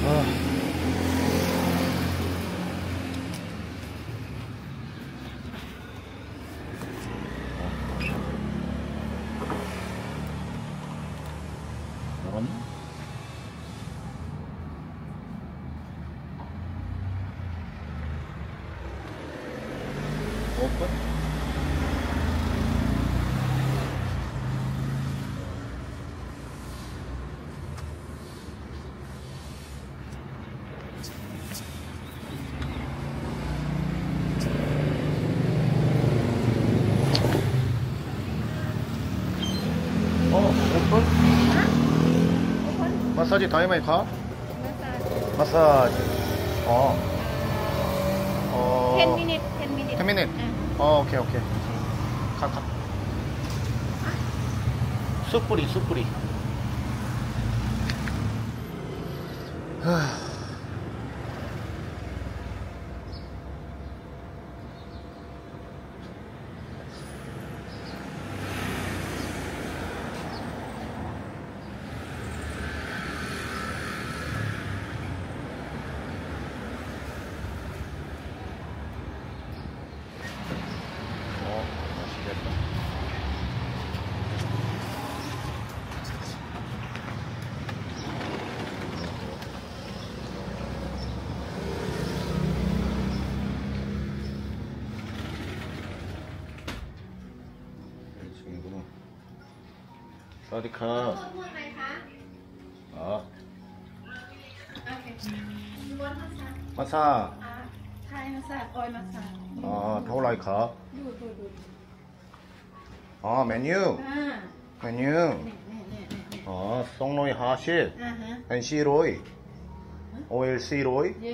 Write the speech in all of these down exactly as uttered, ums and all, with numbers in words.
오픈? 어, 오픈? 마사지 다이마이 가? 마사지. 어. 어. ten minutes, ten minutes. ten minutes. 응. 어, 오케이, 오케이. 가, 가. 숯뿌리, 숯뿌리. 하. 사와디캅. 어. 마사. Thai massage, oil massage. 어, 타올라이캅. ดูดูดู 어, 메뉴. อ่า 메뉴. เนี่ยเนี่ยเนี่ยเนี่ย 어, 송로이 하십. อ่าฮะ 엔시로이. 오엘씨로이. 예.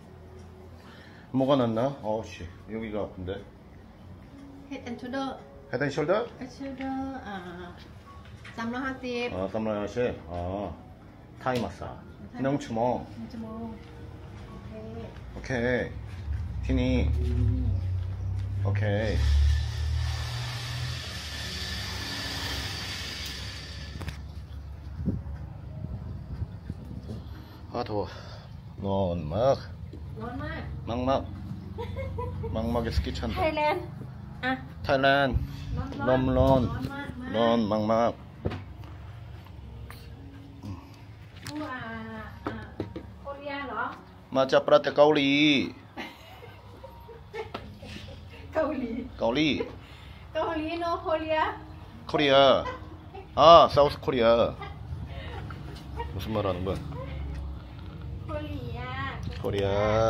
뭐가 났나? 어우씨, 여기가 아픈데. Head and shoulder. 헤드앤숄더? Head shoulder. 아, 삼백오십. 어, 삼로이 하십. 어, 타이 마사. 능추모. จมูกโอเค 오케이. 티니. 오케이. 아, 더워. 넌 막. ร้อนมาก 막막. 막막에 스키 ไท 찬다. ยแลนด์อ่ะ 타일랜드. ร้อนร้อน 럼런. ร้อนมากมาก 런 막막. ผู้อ่าอ่าโคเรียเหรอ 맞아, 프라테 까울리. เกาหลี 까울리. เกาหลีโนโคเรีย 코리아. 아, 사우스 코리아. 무슨 말 하는 거야? โคเรีย 코리아.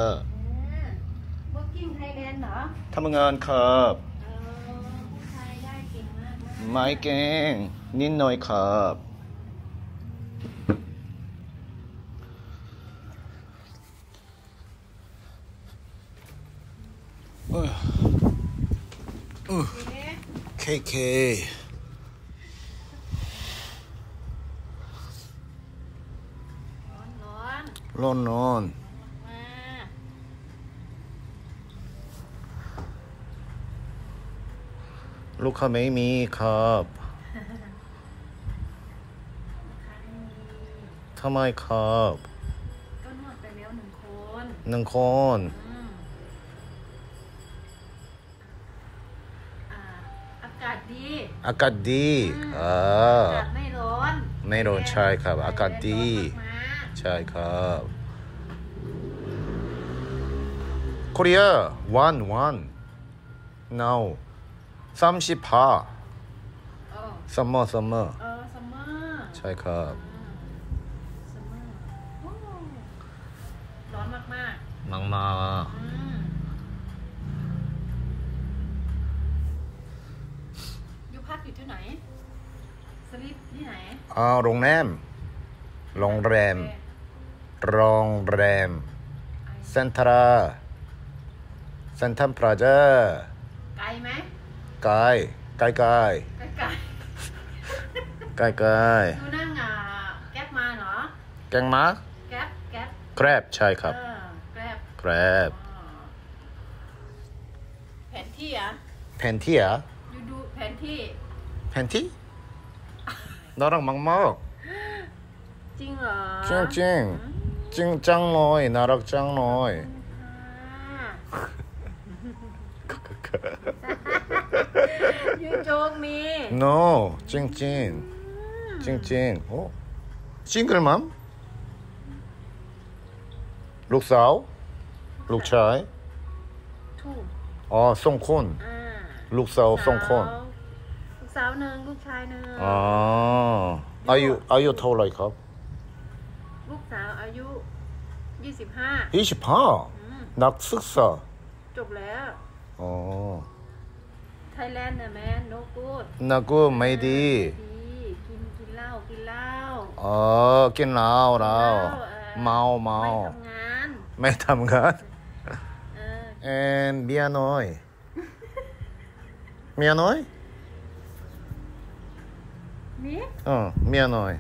บุ๊กกิ้งไทยแลนด์เหรอ 타문한 컵. เออผู้ชายได้เก่งมากมาก 마이갱. 닌너이 컵. 어. 어. เอ๊ะ 케이케이. ร้อนร้อน 런런. มา 루카 메이미 컵. 타마이 컵. ก็นวดไปแล้วหนึ่งคน 능콘. อืมอ่าอากาศดี 아까디. อากาศ 아. ไม่ร้อนไม่ร้อนใช่ครับอากาศดีแดดร้อนมากใช่ครับโคเรียวันวัน now สามสิบห้าๆเออ summer summer เออซัมเมอร์ใช่ครับซัมเมอร์โอ้ร้อนมากมากมังมาๆอืมอยู่พักอยู่ที่ไหนสลิปที่ไหนอ่าโรงแรมโรงแรมโรงแรมเซ็นทรัลเซ็นทรัลพลาซ่าไกลไหมไกลไกลไกลไกลไกลไกลไกลดูนั่งอ่ะแก๊ปมาเหรอแกงมาร์แก๊ปแก๊ป Grab ใช่ครับเออแก๊ป Grab อ๋อแผนที่อ่ะแผนที่อะดูดูแผนที่แผนที่나랑 막막 จริงเหรอ 찡찡 อืมจริงจังเลยน่ารักจังเลยยูโจกมี no จริงจริงจริงจริงโอ้ซิงเกิลมัมลูกสาวลูกชายถูกอ๋อสองคนอ่าลูกสาวสองคนลูกสาวหนึ่งลูกชายหนึ่งอ๋ออายุอายุเท่าไหร่ครับลูกสาวอายุยี่สิบห้ายี่สิบห้านักศึกษาจบแล้วอ๋อไทยแลนด์นะแม่โนกูดนักก็ไม่ดีดีกินกินเหล้ากินเหล้าอ๋อกินเหล้าเราเมาเมาไม่ทำงานไม่ทำงานเออ and เมียน้อยเมียน้อยมีอ๋อเมียน้อย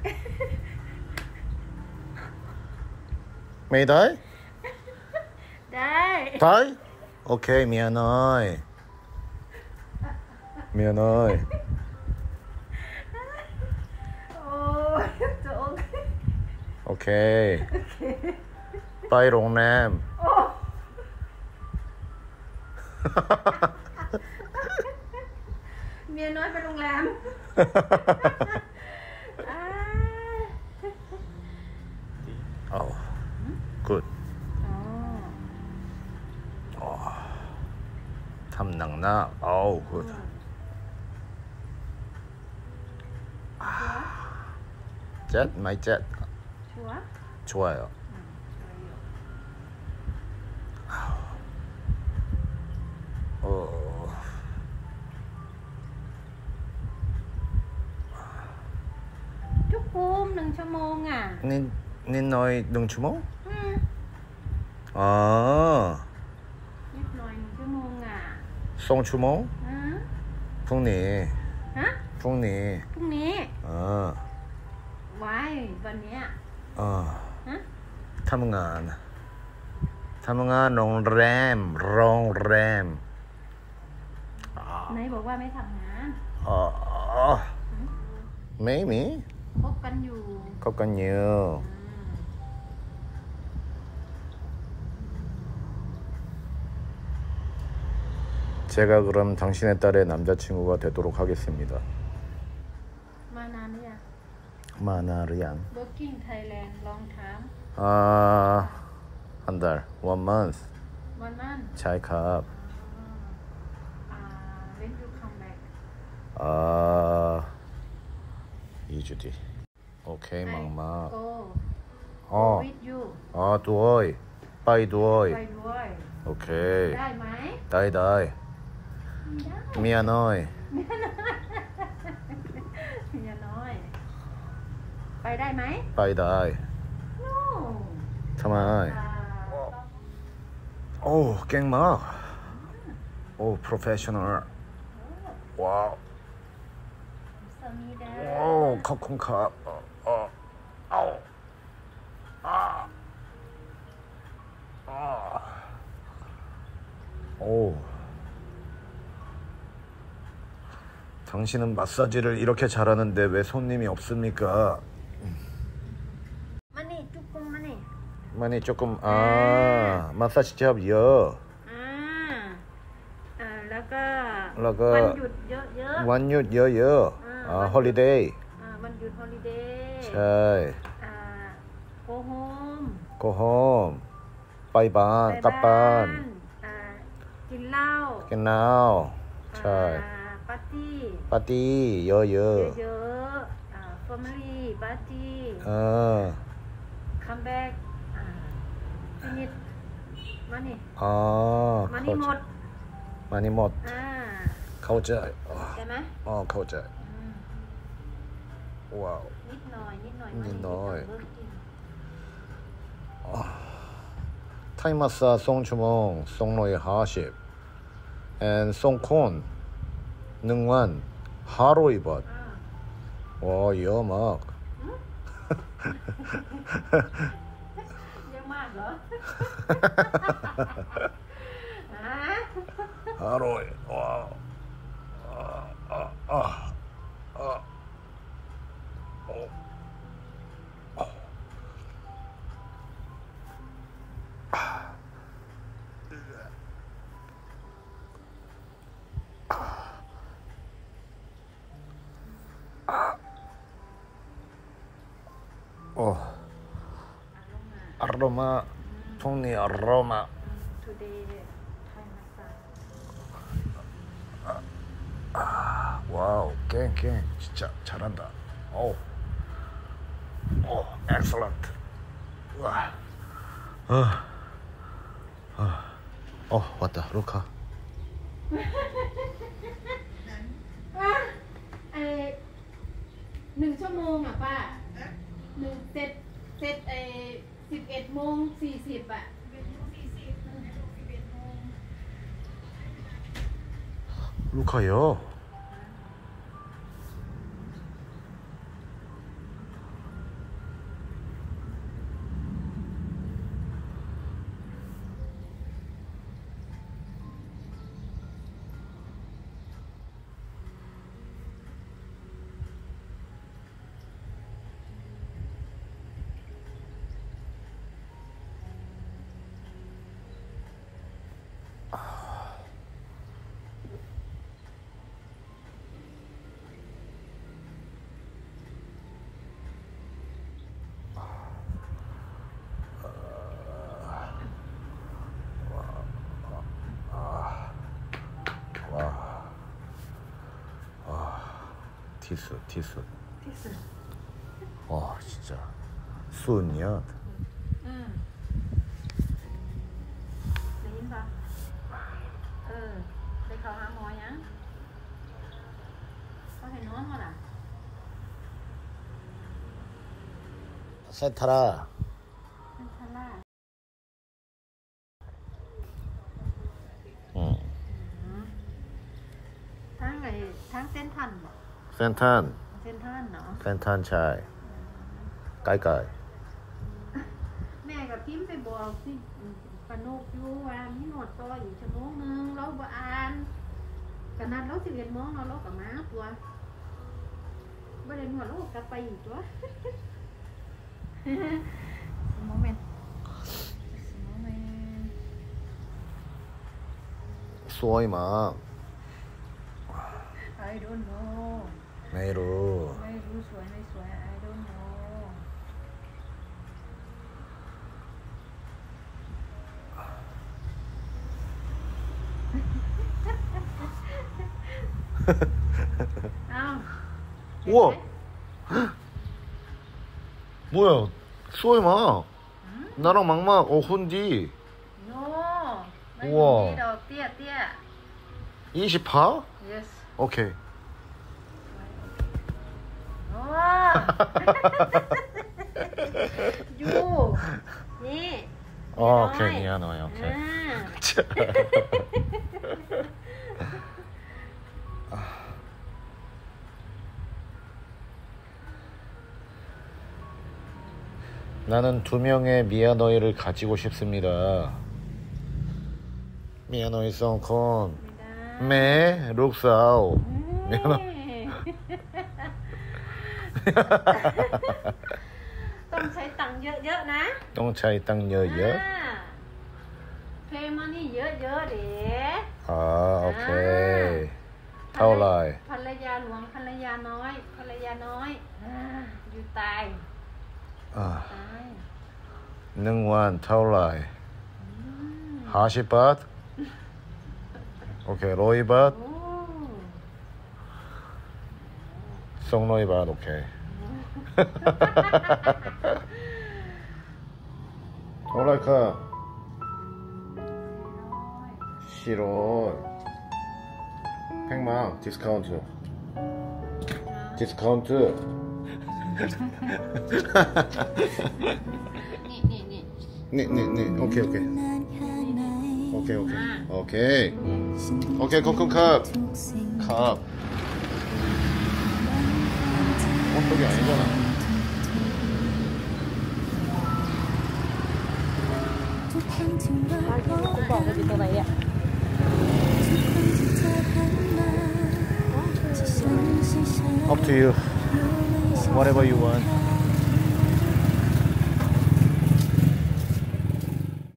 ไม่ได้ได้ได้โอเคเมียน้อยเมียน้อยโอ้ยโจ๊กโอเคไปโรงแรมโอ้เมียน้อยไปโรงแรมอ่า oh good อ๋อทำหนังหน้า oh good jet my jet ชัวร์ 좋아요 어 จุกภูมิหนึ่งชั่วโมงอ่ะ 닌, 닌 너의 능추모? อืม 아 นิดหน่อยหนึ่งชั่วโมงอ่ะ 송추모? ฮะ 풍니 ฮะ 풍니 พรุ่งนี้ 어 ไว้วันเนี้ย 어 ฮะทำงาน ทำงานโรงแรมโรงแรมไหนบอกว่าไม่ทำงาน 어, 어. 매미 พบกันอยู่ 컵간요 อืม 제가 그럼 당신의 딸의 남자친구가 되도록 하겠습니다 มานานหรือยัง 마나리안 Working Thailand long time 아, 한 달, one month. one month 잘 가. อ่า when you come back 아, 이 주 뒤. 오케이, I 막막. go 어, with you 아, 두어이. 빠이 ไป 두어이. ด้วย 오케이. ได้ไหม 다이 다이. ได้ 미안어이. เมียน้อย ไปได้ไหม 빠이 다이. no 타마이. อ่า 오, 깽막. 오, 프로페셔널. 와우. สามีได้ 오, 컵콩캅. 어, 어. 아우. 아. 아. 오. 당신은 마사지를 이렇게 잘하는데 왜 손님이 없습니까? มานี่จุ๊บปุ้งมานี่ 많이 조금 아 마사지 샵 여 อ่าอ่าแล้วก็แล้วก็วันหยุดเยอะวันหยุดเยอะๆอ่า 아 홀리데이 ๆอ่าวันหยุดฮอลิเดย์ใช่อ่า go home go home ไปบ้านไปกลับบ้านอ่ากินเหล้ากินน้าวใช่อ่าปาร์ตี้ปาร์ตี้เยอะเยอะๆอ่า family ปาร์ตี้ๆเออ come back อ่า finish มานี่อ๋อมานี่หมดมานี่หมดอ่าเข้าใจใช่ไหมอ๋อเข้าใจอืมว้าวนิดหน่อยนิดหน่อยนิดหน่อยเบิร์กกิน 타이마사 송주몽 송로의 하십 and 송콘 능완 하로이벗 อ่า 와 여막 เยอะมากเหรอ ฮะ 하로이 와 아, 아, 아, 아. 어. 어. โอ้อารมาพรุ่งนี้อารมา today Thai massage 와우 깽깽 진짜 잘한다 오, 오 엑셀런트 와 어, 어, 어 왔다 루카 ไอหนึ่งชั่วโมงอ่ะป้าหนึ่งเสร็จเสร็จไอสิบเอ็ดโมงสี่สิบอ่ะ 루카요 티스 티스 ที่สุด 와 진짜 수은이야 อืมได้ยินปะเออไปเขาหาหมอยังเขาให้นอนมาล่ะ 센타라 เป็นทาร่า 응. ทั้งไอ้ทั้งเส้นทันบ่ 센탄 เส้นทันเนาะ 센탄 차이 까이까이 แม่กับพิมพ์ไปบอกสิปนกอยู่ว่ามีหนวดต่ออยู่ชั่วโมงนึงเราบ่อ่านขนาดเราสิบเอ็ดโมงเราเราก็มาตัวบ่ได้หนวดเราก็กลับไปอีกตัว โมเมนต์โมเมนต์ 수어이마 I don't know 메이루 ไม่รู้สวยไม่สวย I don't knowอ้าว 우와 뭐야 수어이마 나랑 막막 어 혼디 โน่ไม่ว้าวมีดอกเตี้ยเตี้ย 이십파? yes 오케이 โอ้ยูนี่ 어, 오케이 미안해 오케이 อ่า 나는 두 명의 미야노이를 가지고 싶습니다. 미야노이 송콘 ไม่ได้ 매 룩사오 อืม 미야노 ต้องใช้ตังค์เยอะๆนะ 똥차이 땅 여여 เพลงมานี่เยอะๆเดี๋ยว 아 오케이 타올라이 ภรรยาหลวงภรรยาน้อยภรรยาน้อยอ่าอยู่ตาย 아 ตาย 능완 타올라이 อืม 하시밭 오케이 로이밭 โอ้ 송로이밭 오케이 오라이카 싫어 팽망 디스카운트 디스카운트 นี่นี่นี่ 네네네 오케이 오케이 오케이 오케이 오케이 오케이 컵컵컵 컵 컵떡이 아니잖아 คุณบอกว่าอยู่ตรงไหนอ่ะ Up to you whatever you want